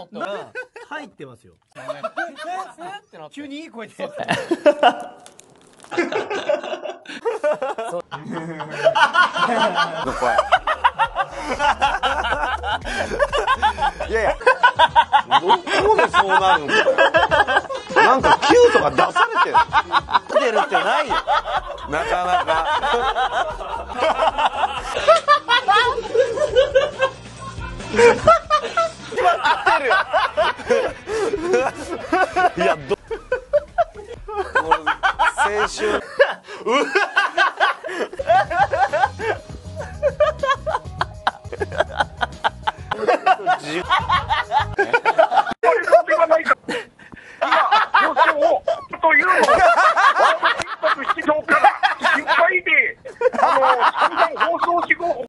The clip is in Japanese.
思って入ってますよ。 急にいい声でいやいや、どこでそうなるの？なんか Q とか出されてる。出るってないよ。なかなか。決まってるよ。いや、青春。 というのを、出発出場から失敗で、3